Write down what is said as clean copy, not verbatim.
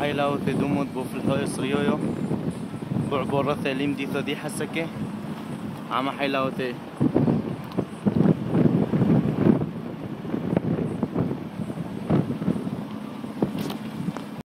حيلاوتي دومود بوفلتوي صريويو بعبورة ليم دي ثدي حسكة عم حيلاوتي